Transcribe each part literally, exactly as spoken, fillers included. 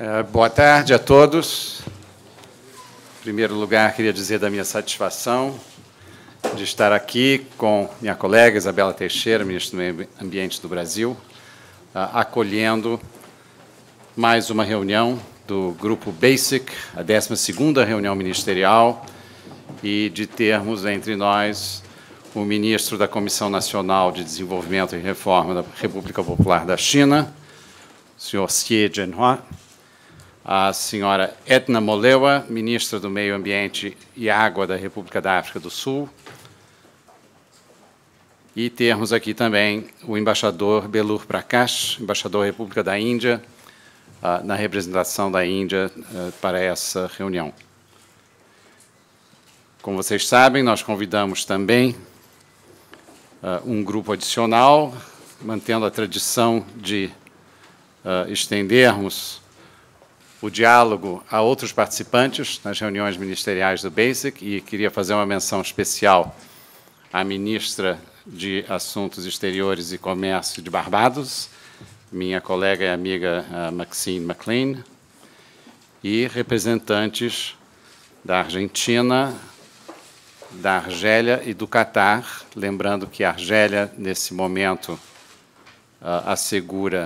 Uh, boa tarde a todos. Em primeiro lugar, queria dizer da minha satisfação de estar aqui com minha colega Isabela Teixeira, ministra do Meio Ambiente do Brasil, uh, acolhendo mais uma reunião do Grupo BASIC, a décima segunda reunião ministerial, e de termos entre nós o ministro da Comissão Nacional de Desenvolvimento e Reforma da República Popular da China, o senhor Xie Zhenhua, a senhora Edna Molewa, ministra do Meio Ambiente e Água da República da África do Sul, e termos aqui também o embaixador Belur Prakash, embaixador da República da Índia, uh, na representação da Índia uh, para essa reunião. Como vocês sabem, nós convidamos também uh, um grupo adicional, mantendo a tradição de uh, estendermos o diálogo a outros participantes nas reuniões ministeriais do BASIC, e queria fazer uma menção especial à ministra de Assuntos Exteriores e Comércio de Barbados, minha colega e amiga uh, Maxine McLean, e representantes da Argentina, da Argélia e do Catar, lembrando que a Argélia, nesse momento, uh, assegura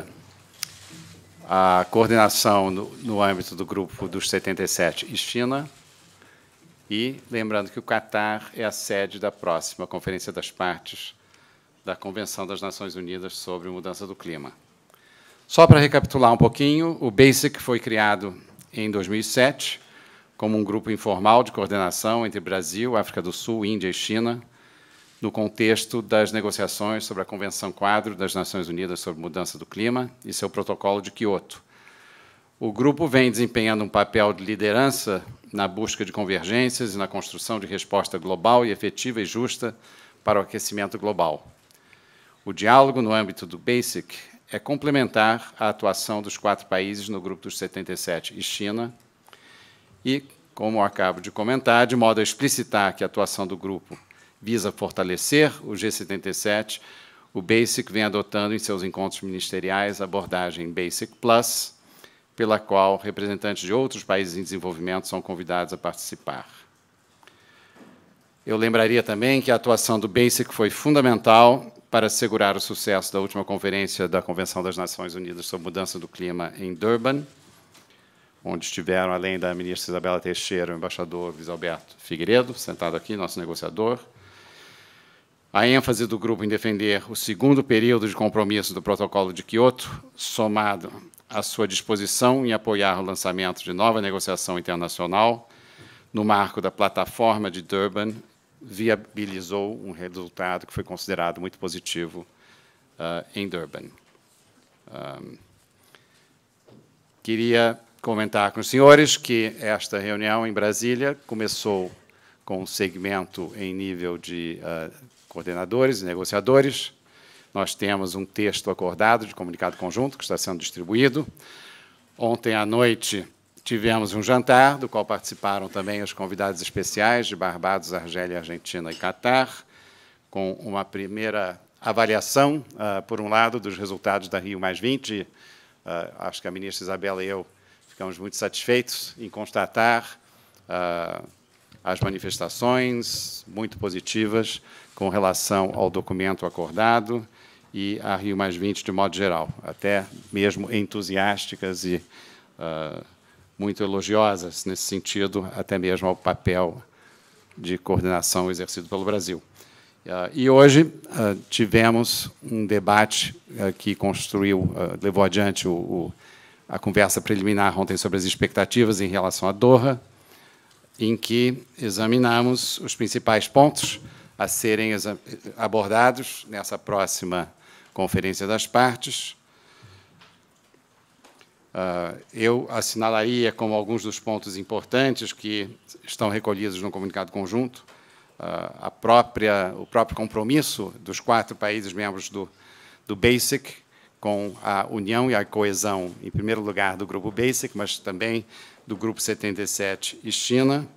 a coordenação no, no âmbito do grupo dos setenta e sete e China, e lembrando que o Catar é a sede da próxima Conferência das Partes da Convenção das Nações Unidas sobre Mudança do Clima. Só para recapitular um pouquinho, o BASIC foi criado em dois mil e sete, como um grupo informal de coordenação entre Brasil, África do Sul, Índia e China, no contexto das negociações sobre a Convenção Quadro das Nações Unidas sobre Mudança do Clima e seu protocolo de Quioto. O grupo vem desempenhando um papel de liderança na busca de convergências e na construção de resposta global e efetiva e justa para o aquecimento global. O diálogo no âmbito do BASIC é complementar à atuação dos quatro países no grupo dos setenta e sete e China, e, como eu acabo de comentar, de modo a explicitar que a atuação do grupo visa fortalecer o G setenta e sete, o BASIC vem adotando em seus encontros ministeriais a abordagem BASIC Plus, pela qual representantes de outros países em desenvolvimento são convidados a participar. Eu lembraria também que a atuação do BASIC foi fundamental para assegurar o sucesso da última conferência da Convenção das Nações Unidas sobre Mudança do Clima em Durban, onde estiveram, além da ministra Isabela Teixeira, o embaixador Luiz Alberto Figueiredo, sentado aqui, nosso negociador. A ênfase do grupo em defender o segundo período de compromisso do Protocolo de Quioto, somado à sua disposição em apoiar o lançamento de nova negociação internacional no marco da plataforma de Durban, viabilizou um resultado que foi considerado muito positivo uh, em Durban. Um, queria comentar com os senhores que esta reunião em Brasília começou com um segmento em nível de uh, coordenadores e negociadores. Nós temos um texto acordado de comunicado conjunto que está sendo distribuído. Ontem à noite tivemos um jantar, do qual participaram também os convidados especiais de Barbados, Argélia, Argentina e Catar, com uma primeira avaliação, uh, por um lado, dos resultados da Rio mais vinte. Uh, acho que a ministra Isabela e eu ficamos muito satisfeitos em constatar uh, as manifestações muito positivas com relação ao documento acordado e a Rio mais vinte de modo geral, até mesmo entusiásticas e uh, muito elogiosas nesse sentido, até mesmo ao papel de coordenação exercido pelo Brasil. Uh, e hoje uh, tivemos um debate uh, que construiu, uh, levou adiante o, o a conversa preliminar ontem sobre as expectativas em relação a Doha, em que examinamos os principais pontos a serem abordados nessa próxima Conferência das Partes. Uh, eu assinalaria como alguns dos pontos importantes que estão recolhidos no comunicado conjunto, uh, a própria, o próprio compromisso dos quatro países membros do, do BASIC, com a união e a coesão, em primeiro lugar, do Grupo BASIC, mas também do Grupo setenta e sete e China.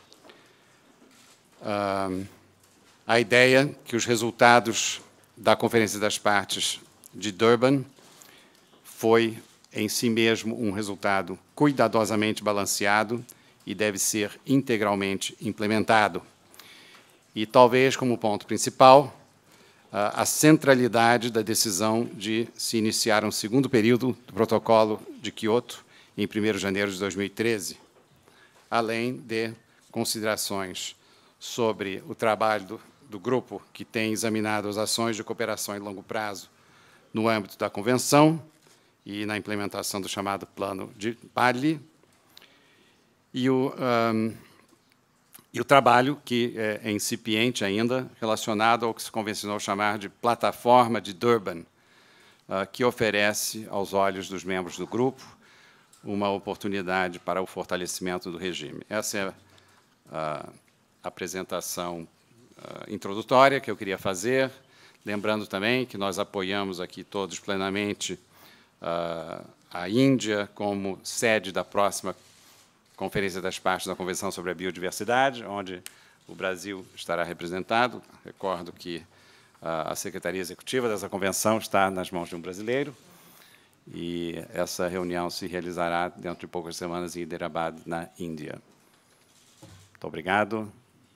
Uh, a ideia que os resultados da Conferência das Partes de Durban foi em si mesmo um resultado cuidadosamente balanceado e deve ser integralmente implementado. E, talvez, como ponto principal, a centralidade da decisão de se iniciar um segundo período do Protocolo de Quioto em primeiro de janeiro de dois mil e treze, além de considerações sobre o trabalho do, do grupo que tem examinado as ações de cooperação em longo prazo no âmbito da Convenção e na implementação do chamado Plano de Bali, e o, um, e o trabalho, que é, é incipiente ainda, relacionado ao que se convencionou chamar de Plataforma de Durban, uh, que oferece, aos olhos dos membros do grupo, uma oportunidade para o fortalecimento do regime. Essa é a apresentação uh, introdutória que eu queria fazer, lembrando também que nós apoiamos aqui todos plenamente uh, a Índia como sede da próxima Conferência das Partes da Convenção sobre a Biodiversidade, onde o Brasil estará representado. Recordo que uh, a Secretaria Executiva dessa convenção está nas mãos de um brasileiro, e essa reunião se realizará dentro de poucas semanas em Hyderabad, na Índia. Muito obrigado.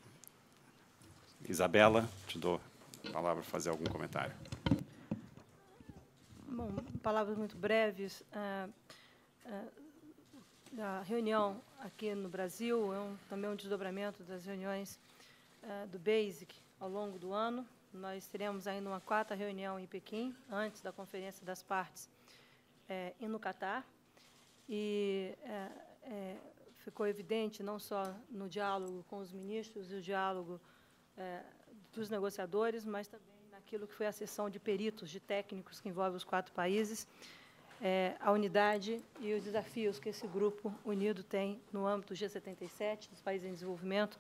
Isabela, te dou a palavra para fazer algum comentário. Bom, palavras muito breves. Ah, ah, a reunião aqui no Brasil é um, também um desdobramento das reuniões ah, do BASIC ao longo do ano. Nós teremos ainda uma quarta reunião em Pequim, antes da Conferência das Partes, é, e no Catar. E é, é, ficou evidente, não só no diálogo com os ministros e o diálogo é, dos negociadores, mas também naquilo que foi a sessão de peritos, de técnicos que envolve os quatro países, é, a unidade e os desafios que esse grupo unido tem no âmbito G setenta e sete, dos países em desenvolvimento,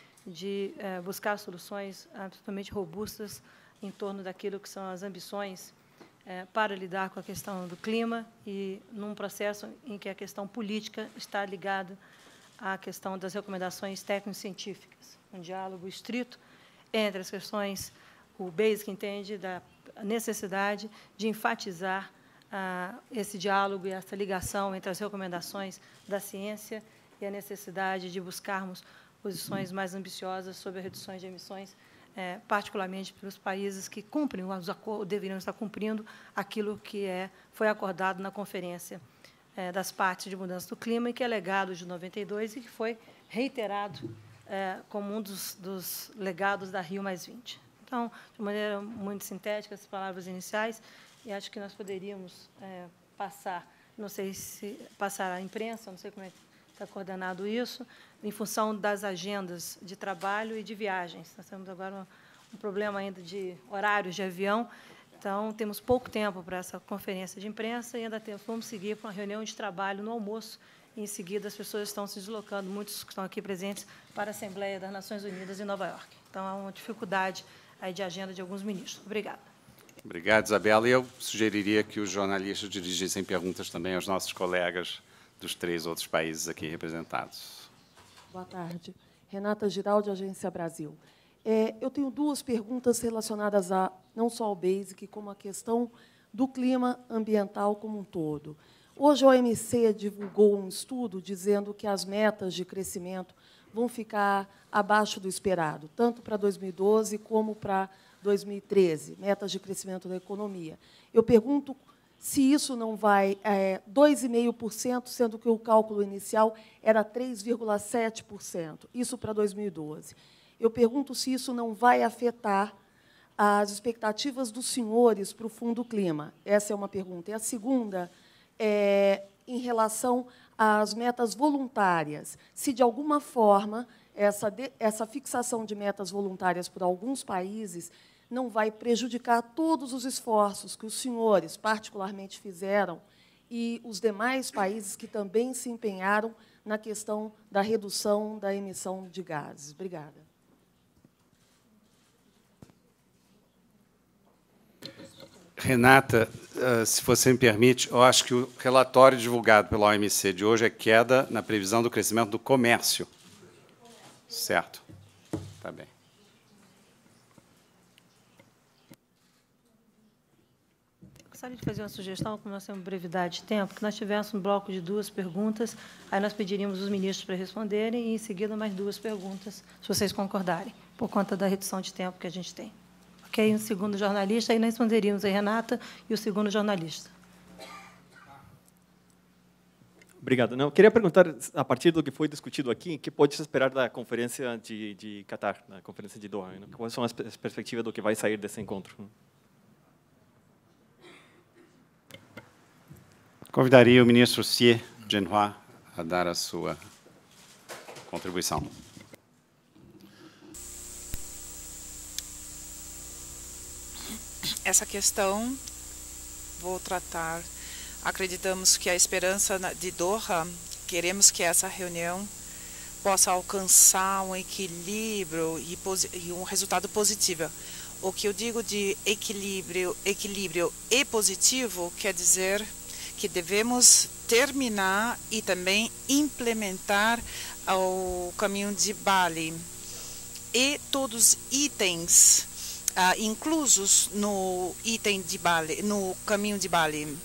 de é, buscar soluções absolutamente robustas em torno daquilo que são as ambições é, para lidar com a questão do clima, e num processo em que a questão política está ligada à questão das recomendações técnico-científicas, um diálogo estrito entre as questões. O BASIC entende da necessidade de enfatizar ah, esse diálogo e essa ligação entre as recomendações da ciência e a necessidade de buscarmos posições mais ambiciosas sobre a redução de emissões, eh, particularmente para os países que cumprem os acordos, deveriam estar cumprindo aquilo que é, foi acordado na Conferência eh, das Partes de Mudança do Clima, e que é legado de noventa e dois e que foi reiterado eh, como um dos, dos legados da Rio mais vinte. Então, de maneira muito sintética, as palavras iniciais, e acho que nós poderíamos é, passar, não sei se passar à imprensa, não sei como é que está coordenado isso, em função das agendas de trabalho e de viagens. Nós temos agora um, um problema ainda de horários de avião, então temos pouco tempo para essa conferência de imprensa, e ainda temos, vamos seguir para uma reunião de trabalho no almoço, e em seguida as pessoas estão se deslocando, muitos que estão aqui presentes, para a Assembleia das Nações Unidas em Nova York. Então, há uma dificuldade aí de agenda de alguns ministros. Obrigada. Obrigado, Isabela. E eu sugeriria que os jornalistas dirigissem perguntas também aos nossos colegas dos três outros países aqui representados. Boa tarde. Renata Giraldi, Agência Brasil. É, eu tenho duas perguntas relacionadas a não só ao BASIC, como a questão do clima ambiental como um todo. Hoje, a O M C divulgou um estudo dizendo que as metas de crescimento vão ficar abaixo do esperado, tanto para dois mil e doze como para dois mil e treze, metas de crescimento da economia. Eu pergunto se isso não vai é, dois vírgula cinco por cento, sendo que o cálculo inicial era três vírgula sete por cento, isso para dois mil e doze. Eu pergunto se isso não vai afetar as expectativas dos senhores para o Fundo Clima. Essa é uma pergunta. E a segunda é em relação às metas voluntárias, se, de alguma forma, essa, de, essa fixação de metas voluntárias por alguns países não vai prejudicar todos os esforços que os senhores, particularmente, fizeram, e os demais países que também se empenharam na questão da redução da emissão de gases. Obrigada. Renata, se você me permite, eu acho que o relatório divulgado pela O M C de hoje é queda na previsão do crescimento do comércio. Certo. Está bem. gostaria de fazer uma sugestão, como nós temos brevidade de tempo, que nós tivéssemos um bloco de duas perguntas, aí nós pediríamos os ministros para responderem e, em seguida, mais duas perguntas, se vocês concordarem, por conta da redução de tempo que a gente tem. Ok? Um segundo jornalista, aí nós responderíamos a Renata e o segundo jornalista. Obrigado. Não, eu queria perguntar, a partir do que foi discutido aqui, o que pode se esperar da conferência de, de Qatar, da conferência de Doha? Né? Quais são as perspectivas do que vai sair desse encontro? Convidaria o ministro Xie Zhenhua a dar a sua contribuição. Essa questão vou tratar. Acreditamos que a esperança de Doha, queremos que essa reunião possa alcançar um equilíbrio e, e um resultado positivo. O que eu digo de equilíbrio, equilíbrio e positivo quer dizer que devemos terminar e também implementar o caminho de Bali e todos os itens ah, inclusos no item de Bali, no caminho de Bali.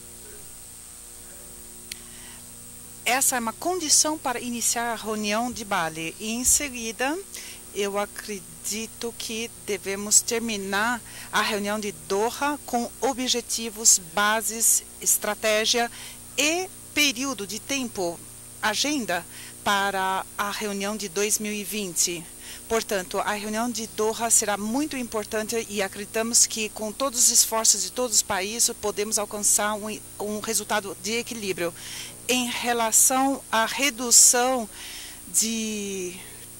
Essa é uma condição para iniciar a reunião de Bali. E, em seguida, eu acredito que devemos terminar a reunião de Doha com objetivos, bases, estratégia e período de tempo, agenda para a reunião de dois mil e vinte. Portanto, a reunião de Doha será muito importante e acreditamos que, com todos os esforços de todos os países, podemos alcançar um, um resultado de equilíbrio. Em relação à redução de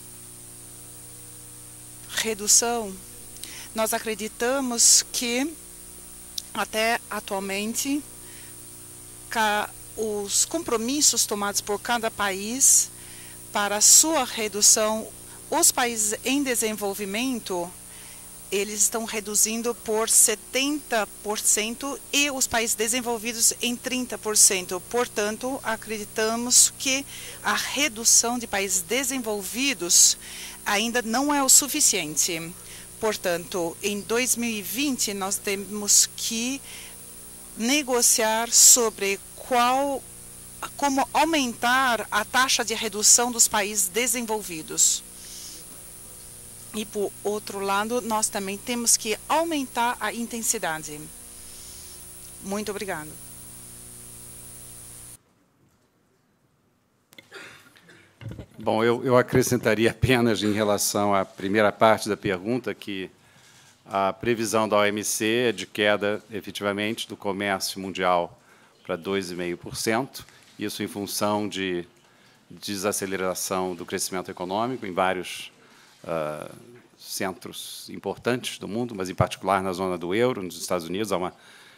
redução, nós acreditamos que até atualmente os compromissos tomados por cada país para a sua redução, os países em desenvolvimento, eles estão reduzindo por setenta por cento e os países desenvolvidos em trinta por cento. Portanto, acreditamos que a redução de países desenvolvidos ainda não é o suficiente. Portanto, em dois mil e vinte, nós temos que negociar sobre qual, como aumentar a taxa de redução dos países desenvolvidos. E, por outro lado, nós também temos que aumentar a intensidade. Muito obrigado. Bom, eu, eu acrescentaria apenas em relação à primeira parte da pergunta que a previsão da O M C é de queda, efetivamente, do comércio mundial para dois vírgula cinco por cento, isso em função de desaceleração do crescimento econômico em vários Uh, centros importantes do mundo, mas, em particular, na zona do euro, nos Estados Unidos, há uma,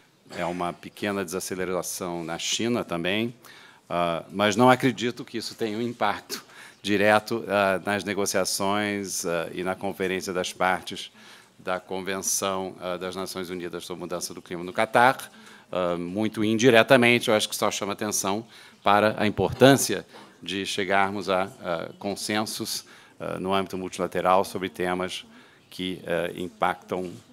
é uma pequena desaceleração na China também, uh, mas não acredito que isso tenha um impacto direto uh, nas negociações uh, e na conferência das partes da Convenção uh, das Nações Unidas sobre Mudança do Clima no Catar. Uh, muito indiretamente, eu acho que só chama atenção para a importância de chegarmos a uh, consensos no âmbito multilateral sobre temas que uh, impactam uh,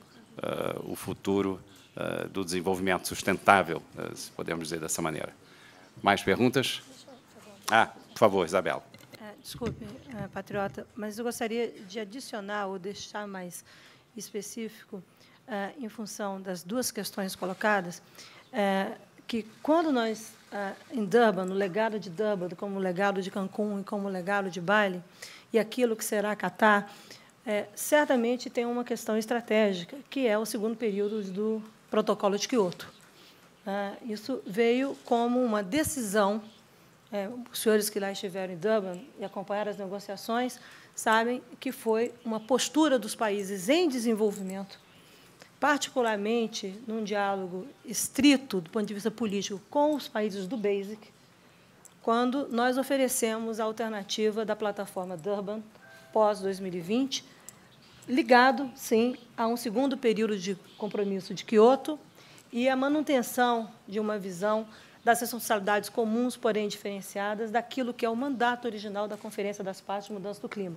o futuro uh, do desenvolvimento sustentável, uh, se podemos dizer dessa maneira. Mais perguntas? Ah, por favor, Isabela. É, desculpe, é, patriota, mas eu gostaria de adicionar ou deixar mais específico, é, em função das duas questões colocadas, é, que quando nós, é, em Durban, no legado de Durban, como o legado de Cancún e como o legado de Bali, e aquilo que será Catar, é, certamente tem uma questão estratégica, que é o segundo período do Protocolo de Quioto. É, isso veio como uma decisão, é, os senhores que lá estiveram em Durban e acompanharam as negociações sabem que foi uma postura dos países em desenvolvimento, particularmente num diálogo estrito, do ponto de vista político, com os países do BASIC, quando nós oferecemos a alternativa da plataforma Durban pós dois mil e vinte, ligado, sim, a um segundo período de compromisso de Quioto e a manutenção de uma visão das responsabilidades comuns, porém diferenciadas, daquilo que é o mandato original da Conferência das Partes de Mudança do Clima.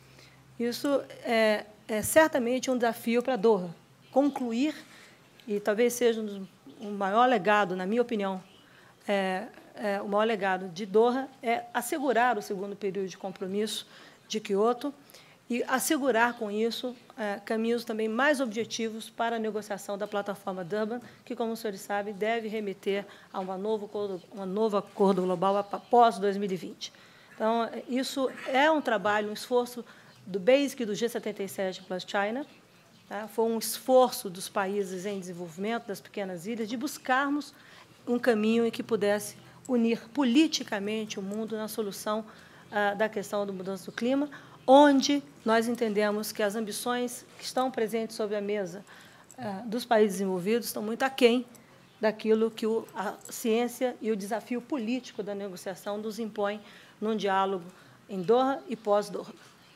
Isso é, é certamente um desafio para Doha, concluir, e talvez seja um dos o maior legado, na minha opinião, é, é, o maior legado de Doha é assegurar o segundo período de compromisso de Quioto e assegurar, com isso, é, caminhos também mais objetivos para a negociação da plataforma Durban, que, como os senhores sabem, deve remeter a uma novo acordo, um novo acordo global após dois mil e vinte. Então, isso é um trabalho, um esforço do BASIC e do G setenta e sete plus China. Tá? Foi um esforço dos países em desenvolvimento, das pequenas ilhas, de buscarmos um caminho em que pudesse unir politicamente o mundo na solução ah, da questão da mudança do clima, onde nós entendemos que as ambições que estão presentes sobre a mesa ah, dos países desenvolvidos estão muito aquém daquilo que o, a ciência e o desafio político da negociação nos impõem num diálogo em Doha e pós-Doha.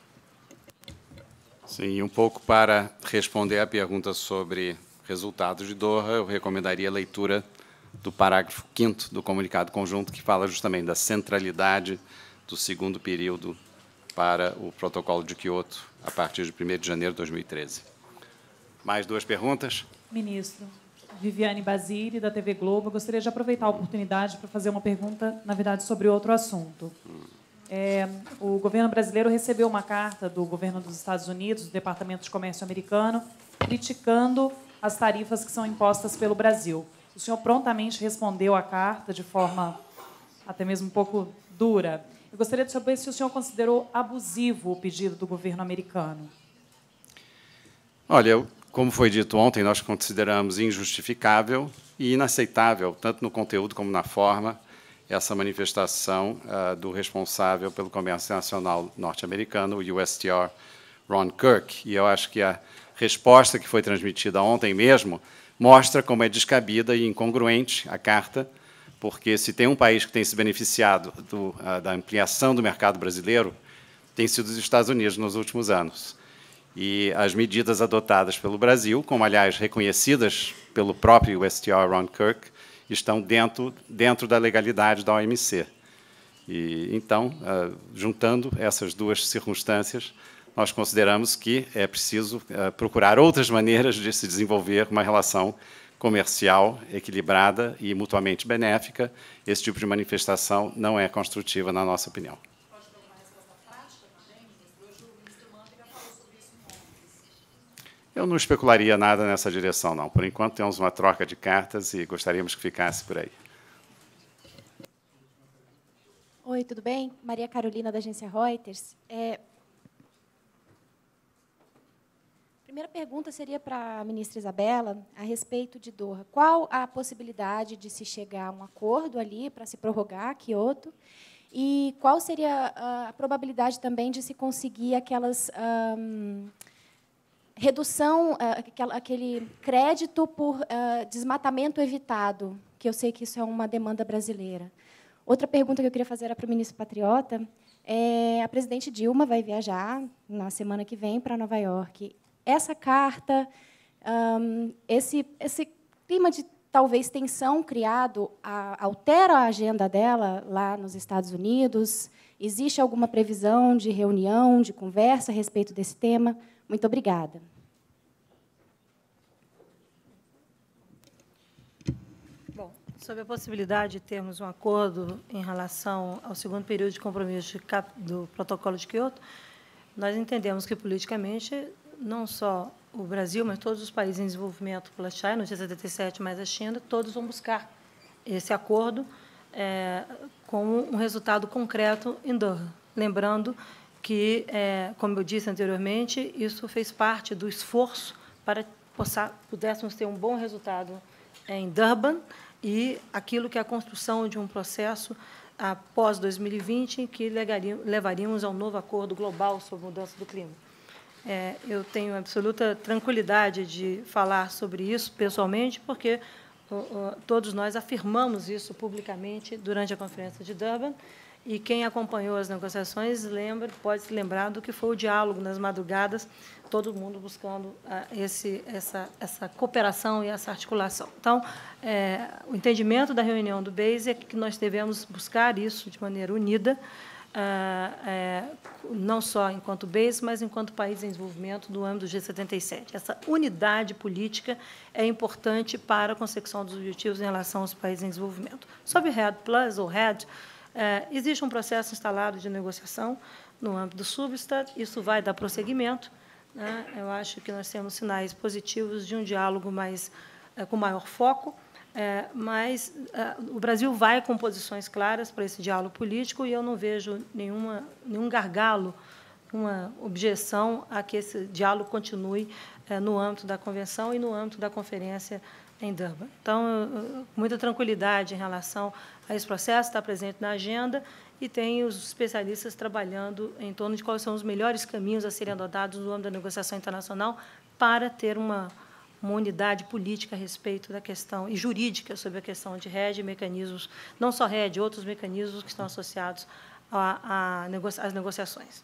Sim, e um pouco para responder à pergunta sobre resultados de Doha, eu recomendaria a leitura do parágrafo quinto do comunicado conjunto, que fala justamente da centralidade do segundo período para o protocolo de Quioto, a partir de primeiro de janeiro de dois mil e treze. Mais duas perguntas? Ministro, Viviane Basile, da T V Globo. Eu gostaria de aproveitar a oportunidade para fazer uma pergunta, na verdade, sobre outro assunto. É, o governo brasileiro recebeu uma carta do governo dos Estados Unidos, do Departamento de Comércio americano, criticando as tarifas que são impostas pelo Brasil. O senhor prontamente respondeu à carta de forma até mesmo um pouco dura. Eu gostaria de saber se o senhor considerou abusivo o pedido do governo americano. Olha, como foi dito ontem, nós consideramos injustificável e inaceitável, tanto no conteúdo como na forma, essa manifestação uh, do responsável pelo comércio internacional norte-americano, o U S T R, Ron Kirk. E eu acho que a resposta que foi transmitida ontem mesmo mostra como é descabida e incongruente a carta, porque se tem um país que tem se beneficiado do, uh, da ampliação do mercado brasileiro, tem sido os Estados Unidos nos últimos anos. E as medidas adotadas pelo Brasil, como, aliás, reconhecidas pelo próprio U S T R, Ron Kirk, estão dentro, dentro da legalidade da O M C. E, então, uh, juntando essas duas circunstâncias, nós consideramos que é preciso uh, procurar outras maneiras de se desenvolver uma relação comercial equilibrada e mutuamente benéfica. Esse tipo de manifestação não é construtiva, na nossa opinião. Pode ter uma resposta prática também, ministro? Hoje o ministro Mantega falou sobre isso ontem. Eu não especularia nada nessa direção, não. Por enquanto, temos uma troca de cartas e gostaríamos que ficasse por aí. Oi, tudo bem? Maria Carolina, da agência Reuters. É... A primeira pergunta seria para a ministra Isabela, a respeito de Doha. Qual a possibilidade de se chegar a um acordo ali para se prorrogar Quioto? E qual seria a probabilidade também de se conseguir aquelas... Um, redução, aquele crédito por desmatamento evitado, que eu sei que isso é uma demanda brasileira. Outra pergunta que eu queria fazer era para o ministro Patriota. É, a presidente Dilma vai viajar na semana que vem para Nova York. Essa carta, um, esse, esse clima de talvez tensão criado, a, altera a agenda dela lá nos Estados Unidos? Existe alguma previsão de reunião, de conversa a respeito desse tema? Muito obrigada. Bom, sobre a possibilidade de termos um acordo em relação ao segundo período de compromisso de cap, do protocolo de Quioto, nós entendemos que, politicamente, não só o Brasil, mas todos os países em desenvolvimento pela China, no G setenta e sete mais a China, todos vão buscar esse acordo é, com um resultado concreto em Doha. Lembrando que, é, como eu disse anteriormente, isso fez parte do esforço para que pudéssemos ter um bom resultado em Durban e aquilo que é a construção de um processo após dois mil e vinte que levaríamos a um novo acordo global sobre mudança do clima. É, eu tenho absoluta tranquilidade de falar sobre isso pessoalmente, porque uh, uh, todos nós afirmamos isso publicamente durante a Conferência de Durban, e quem acompanhou as negociações lembra, pode se lembrar do que foi o diálogo nas madrugadas, todo mundo buscando uh, esse, essa, essa cooperação e essa articulação. Então, é, o entendimento da reunião do BASE é que nós devemos buscar isso de maneira unida, ah, é, não só enquanto base, mas enquanto país em desenvolvimento do âmbito do G setenta e sete. Essa unidade política é importante para a consecução dos objetivos em relação aos países em desenvolvimento. Sobre R E D Plus ou R E D, é, existe um processo instalado de negociação no âmbito do Substat, isso vai dar prosseguimento, né? Eu acho que nós temos sinais positivos de um diálogo mais, é, com maior foco, é, mas é, o Brasil vai com posições claras para esse diálogo político e eu não vejo nenhuma, nenhum gargalo, uma objeção a que esse diálogo continue é, no âmbito da Convenção e no âmbito da Conferência em Durban. Então, eu, com muita tranquilidade em relação a esse processo, está presente na agenda e tem os especialistas trabalhando em torno de quais são os melhores caminhos a serem adotados no âmbito da negociação internacional para ter uma uma unidade política a respeito da questão, e jurídica sobre a questão de R E D e mecanismos, não só R E D, outros mecanismos que estão associados a, a negocia às negociações.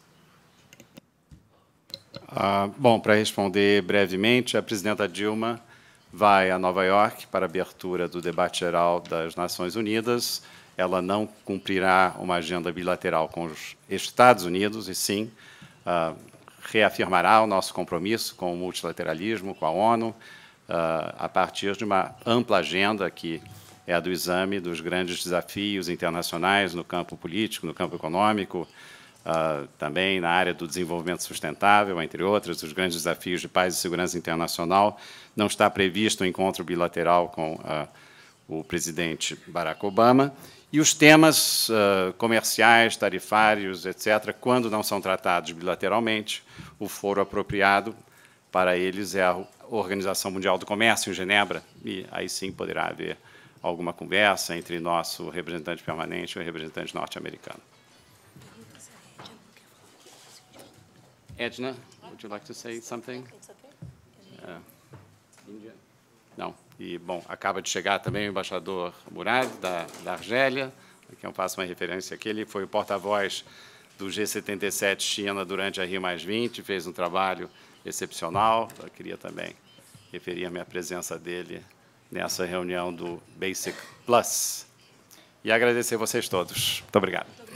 Ah, bom, para responder brevemente, a presidenta Dilma vai a Nova York para a abertura do debate geral das Nações Unidas. Ela não cumprirá uma agenda bilateral com os Estados Unidos, e sim ah, reafirmará o nosso compromisso com o multilateralismo, com a ONU, uh, a partir de uma ampla agenda que é a do exame dos grandes desafios internacionais no campo político, no campo econômico, uh, também na área do desenvolvimento sustentável, entre outras, os grandes desafios de paz e segurança internacional. Não está previsto um encontro bilateral com uh, o presidente Barack Obama. E os temas uh, comerciais, tarifários, etcétera, quando não são tratados bilateralmente, o foro apropriado para eles é a Organização Mundial do Comércio, em Genebra, e aí sim poderá haver alguma conversa entre nosso representante permanente e o representante norte-americano. Edna, would you like to say something? Uh, India? Não. E, bom, acaba de chegar também o embaixador Murad, da, da Argélia, a quem eu faço uma referência aqui. Ele foi o porta-voz do G setenta e sete China durante a Rio mais vinte, fez um trabalho excepcional. Eu queria também referir a minha presença dele nessa reunião do Basic Plus. E agradecer a vocês todos. Muito obrigado.